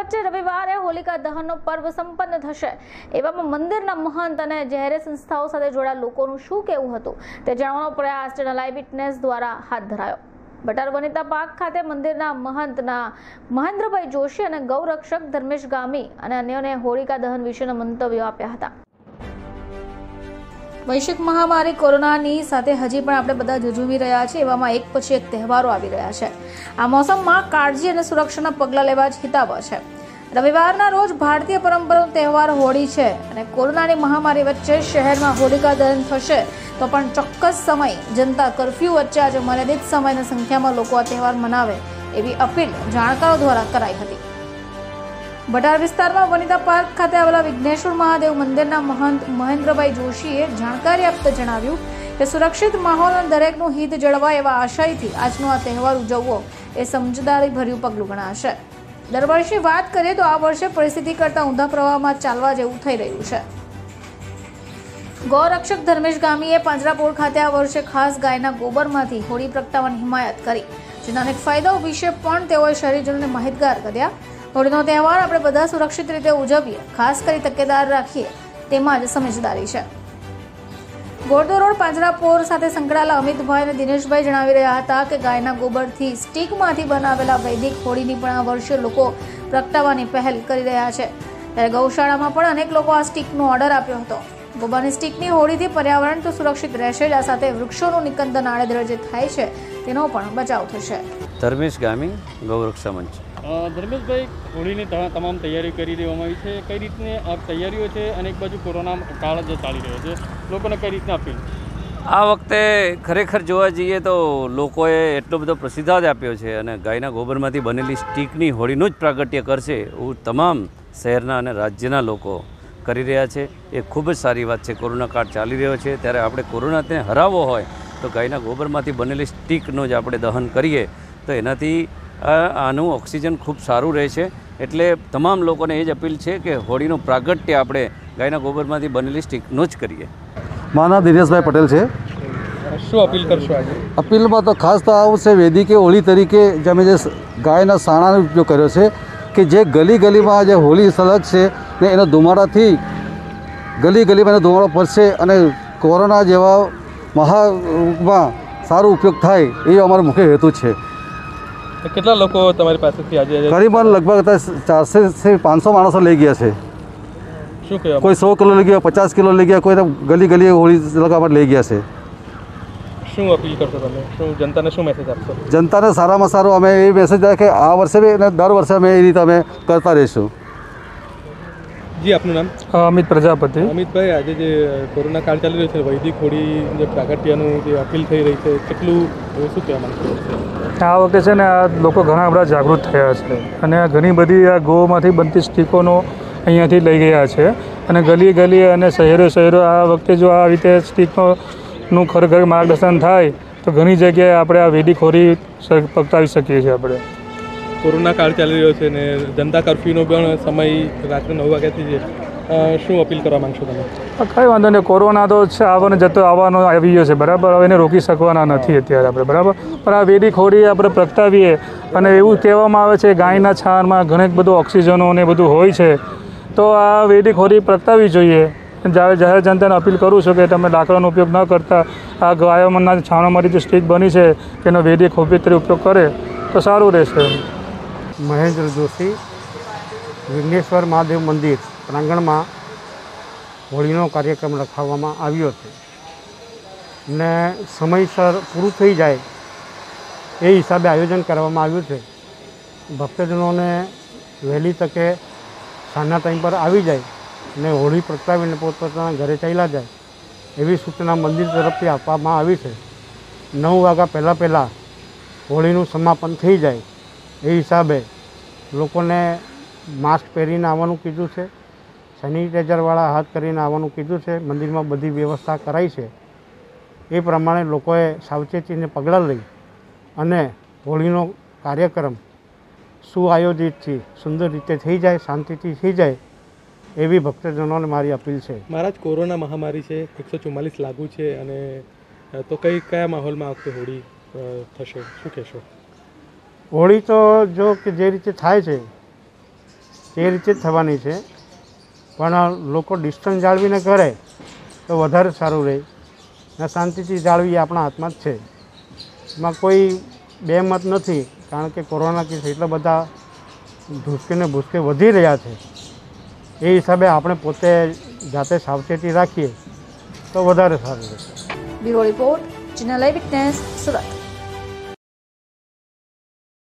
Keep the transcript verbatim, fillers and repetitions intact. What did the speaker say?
વચ્ચે રવિવારે હોલિકા દહનનો પર્વ સંપન્ન થશે। એવામાં મંદિરના મહંત અને જાહેર સંસ્થાઓ સાથે જોડાયેલા લોકોનું શું કહેવું હતું તે જાણવાનો પ્રયાસ ચેનલ આઈ વિટનેસ દ્વારા હાથ ધરાયો। બટાર વનિતા પાર્ક ખાતે મંદિરના મહંતના મહેન્દ્રભાઈ જોશી અને ગૌરક્ષક ધર્મેશ ગામી અને અન્યોને હોલિકા દહન વિશેના મંતવ્યો આપ્યા હતા। વૈશ્વિક મહામારી કોરોનાની સાથે હજી પણ આપણે બધા ઝઝૂમી રહ્યા છીએ। એવામાં એક પછી એક તહેવારો આવી રહ્યા છે। આ મોસમમાં કાળજી અને સુરક્ષાના પગલાં લેવા જ હિતાવહ છે। રવિવારના રોજ ભારતીય પરંપરાનો તહેવાર હોળી છે અને કોરોનાની મહામારી વચ્ચે શહેરમાં હોલિકા દહન થશે તો પણ ચોક્કસ સમય જનતા કર્ફ્યુ વચ્ચે આજે મર્યાદિત સમયની સંખ્યામાં લોકો આ તહેવાર મનાવે એવી અપીલ જાણકારો દ્વારા કરાઈ હતી। બટાર વિસ્તારમાં વનિતા પાર્ક ખાતે આવેલા વિઘ્નેશ્વર મહાદેવ મંદિરના મહંત મહેન્દ્રભાઈ જોશીએ જાણકારી આપતા જણાવ્યું કે સુરક્ષિત માહોલ અને દરેકનું હિત જળવાય એવા આશયથી આજનો આ તહેવાર ઉજવવો એ સમજદારી ભર્યું પગલું ગણાશે। દર વર્ષે વાત કરીએ તો આ વર્ષે પરિસ્થિતિ કરતા ઊંધા પ્રવાહમાં ચાલવા જેવું થઈ રહ્યું છે। ગૌરક્ષક ધર્મેશ ગામીએ પાંજરાપોળ ખાતે આ વર્ષે ખાસ ગાયના ગોબરમાંથી હોળી પ્રગટાવવાની હિમાયત કરી, જેના અનેક ફાયદાઓ વિશે પણ તેઓએ શહેરીજનોને માહિતગાર કર્યા। હોળીનો તહેવાર આપણે બધા સુરક્ષિત રીતે ઉજવીએ, ખાસ કરી તકેદાર રાખીએ તેમાં જ સમજદારી છે। ગોરદો રોડ પાંજરાપોર સાથે સંકળાયેલા અમિતભાઈ અને દિનેશભાઈ જણાવી રહ્યા હતા કે ગાયના ગોબરથી સ્ટીકમાંથી બનાવેલા વૈદિક હોળીની પણ આ વર્ષે લોકો પ્રગટાવવાની પહેલ કરી રહ્યા છે। ત્યારે ગૌશાળામાં પણ અનેક લોકો આ સ્ટીકનો ઓર્ડર આપ્યો હતો। ગોબરની સ્ટીકની હોળીથી પર્યાવરણ તો સુરક્ષિત રહેશે જ, આ સાથે વૃક્ષોનું નિકંદન આડેધડ જે થાય છે તેનો પણ બચાવ થશે। ધર્મેશ ગામી, ગૌરક્ષા મંચ। ધર્મેશભાઈ, હોળીની તમામ તૈયારી કરી દેવામાં આવી છે, કઈ રીતની આ તૈયારીઓ છે અને એક બાજુ કોરોના કાળ જે ચાલી રહ્યો છે, લોકોને કઈ રીતના અપીલ? આ વખતે ખરેખર જોવા જઈએ તો લોકોએ એટલો બધો પ્રતિસાદ આપ્યો છે અને ગાયના ગોબરમાંથી બનેલી સ્ટીકની હોળીનું જ પ્રાગટ્ય કરશે એવું તમામ શહેરના અને રાજ્યના લોકો કરી રહ્યા છે। એ ખૂબ જ સારી વાત છે। કોરોના કાળ ચાલી રહ્યો છે ત્યારે આપણે કોરોનાને હરાવવો હોય તો ગાયના ગોબરમાંથી બનેલી સ્ટીકનું જ આપણે દહન કરીએ તો એનાથી આનું ઓક્સિજન ખૂબ સારું રહે છે। એટલે તમામ લોકોને એ જ અપીલ છે કે હોળીનું પ્રાગટ્ય આપણે ગાયના ગોબરમાંથી બનેલી સ્ટીકનું જ કરીએ। મારું નામ દિનેશભાઈ પટેલ છે। શું અપીલ કરશો આજે? અપીલમાં તો ખાસ તો આવું છે, વૈદિકે હોળી તરીકે જે અમે જે ગાયના સાણાનો ઉપયોગ કર્યો છે કે જે ગલી ગલીમાં જે હોળી સળગ છે ને એના ધુમાડાથી ગલી ગલીમાં એનો ધુમાડો પડશે અને કોરોના જેવા મહામાં સારો ઉપયોગ થાય એ અમારો મુખ્ય હેતુ છે। કેટલા લોકો તમારી પાસેથી આજે? કરીબન લગભગ ચારસો પાંચસો માણસો લઈ ગયા છે। શું કહેવાય? કોઈ સો કિલો લઈ ગયા, પચાસ કિલો લઈ ગયા, કોઈ ગલી ગલી હોળી લગાવવા લઈ ગયા છે। શું અપીલ કરશો તમે? શું જનતાને શું મેસેજ આપશો? જનતાને સારામાં સારો અમે એ મેસેજ આપે કે આ વર્ષે બી અને દર વર્ષે અમે એ રીતે અમે કરતા રહીશું। જી, આપનું નામ? અમિત પ્રજાપતિ। અમિતભાઈ, આજે જે કોરોના કાળ ચાલી રહ્યો છે, વૈદિક હોળી જે પ્રાગટ્યનું જે અપીલ થઈ રહી છે, કેટલું શું કહેવા માંગશો? આ વખતે છે ને આ લોકો ઘણા બધા જાગૃત થયા છે અને ઘણી બધી આ ગોમાંથી બનતી સ્ટીકોનો અહીંયાથી લઈ ગયા છે અને ગલી ગલી અને શહેરો શહેરો આ વખતે જો આ રીતે સ્ટીકનું ખરેખર માર્ગદર્શન થાય તો ઘણી જગ્યાએ આપણે આ વૈદિક હોળી પ્રગટાવી શકીએ છીએ આપણે। કોરોના કાળ ચાલી રહ્યો છે ને જનતા કર્ફ્યુનો પણ સમય રાત્રે નવ વાગ્યાથી છે, શું અપીલ કરવા માંગશો તમે? કંઈ વાંધો નહીં, કોરોના તો છે આવવાનો જતો આવવાનો આવી ગયો છે, બરાબર, હવે એને રોકી શકવાના નથી અત્યારે આપણે, બરાબર, પણ આ વૈદિક હોળી આપણે પ્રગટાવીએ અને એવું કહેવામાં આવે છે ગાયના છાણમાં ઘણેક બધું ઓક્સિજનો ને બધું હોય છે, તો આ વૈદિક હોળી પ્રગટાવવી જોઈએ। જાહેર જનતાને અપીલ કરું છું કે તમે લાકડાનો ઉપયોગ ન કરતા આ ગાયોના છાણોમાંથી જે સ્ટીક બની છે તેનો વૈદિક હોળી તરીકે ઉપયોગ કરે તો સારું રહેશે। મહેન્દ્ર જોશી, વિઘ્નેશ્વર મહાદેવ મંદિર પ્રાંગણમાં હોળીનો કાર્યક્રમ રખાવવામાં આવ્યો છે ને સમયસર પૂરું થઈ જાય એ હિસાબે આયોજન કરવામાં આવ્યું છે। ભક્તજનોને વહેલી તકે સાંજના ટાઈમ પર આવી જાય અને હોળી પ્રગટાવીને પોતપોતાના ઘરે ચાલ્યા જાય એવી સૂચના મંદિર તરફથી આપવામાં આવી છે। નવ વાગ્યા પહેલાં પહેલાં હોળીનું સમાપન થઈ જાય એ હિસાબે લોકોને માસ્ક પહેરીને આવવાનું કીધું છે, સેનિટાઈઝરવાળા હાથ કરીને આવવાનું કીધું છે। મંદિરમાં બધી વ્યવસ્થા કરાઈ છે, એ પ્રમાણે લોકોએ સાવચેતીને પગલાં લઈ અને હોળીનો કાર્યક્રમ સુઆયોજિતથી સુંદર રીતે થઈ જાય, શાંતિથી થઈ જાય એવી ભક્તજનોને મારી અપીલ છે। મહારાજ, કોરોના મહામારી છે, એકસો ચુમ્માલીસ લાગુ છે અને તો કઈ કયા માહોલમાં આ વખતે હોળી થશે, શું કહેશો? હોળી તો જો કે જે રીતે થાય છે તે રીતે જ થવાની છે, પણ લોકો ડિસ્ટન્સ જાળવીને કરે તો વધારે સારું રહે ને શાંતિથી જાળવી આપણા હાથમાં જ છે. એમાં કોઈ બે મત નથી, કારણ કે કોરોના કેસ એટલા બધા ધૂસકે ને ભૂસકે વધી રહ્યા છે. એ હિસાબે આપણે પોતે જાતે સાવચેતી રાખીએ તો વધારે સારું રહેશે. Bureau report, channel eye witness, Surat.